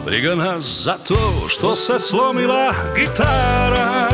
briga nas zato što se slomila gitara.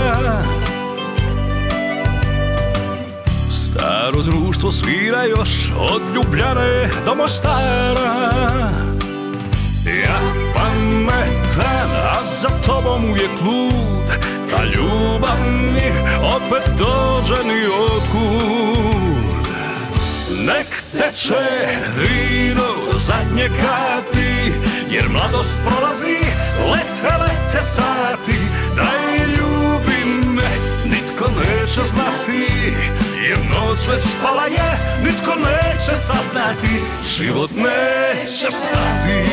Staro društvo svira još od Ljubljane do Mostara. Ja pametan, a za tobom uvijek lud, a ljubav mi opet dođe ni otkud. Nek teče vino zadnje kapi, jer mladost prolazi, lete sati. Daj ljubi me, nitko neće znati, jer noć već spala je, nitko neće saznati, život neće stati.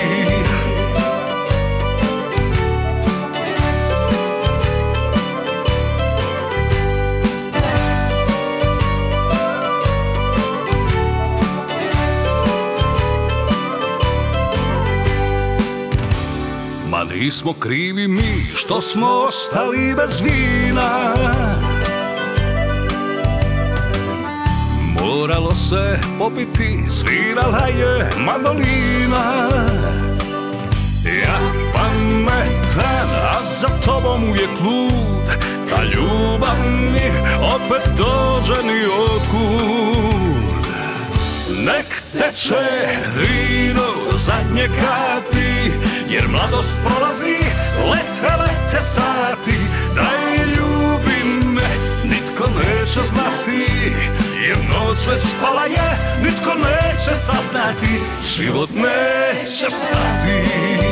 Ma nismo krivi mi što smo ostali bez vina. Moralo se popiti, svirala je mandolina. Ja pametan, a za tobom uvijek lud, a ljubav mi opet dođe ni otkud. Nek teče vino zadnje kapi, jer mladost prolazi, lete sati. Daj ljubi me, nitko neće znati, jer noć već spala je, nitko neće saznati, život neće stati.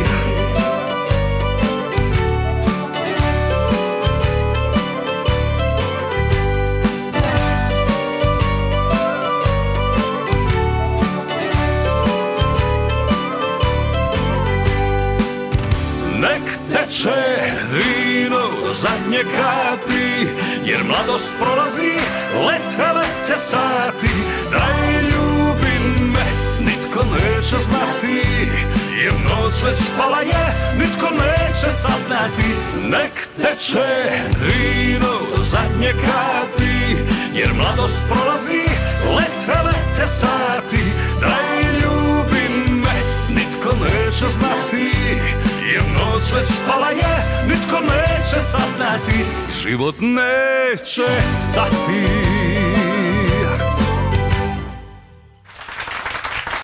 Nek teče vino zadnje kapi, jer mladost prolazi, lete sati. Daj ljubi me, nitko neće znati, jer noć već spala je, nitko neće saznati. Nek teče vino zadnje kapi, jer mladost prolazi, lete sati. Daj ljubi me, nitko neće znati, jer noć već spala je, nitko neće saznati, život neće stati.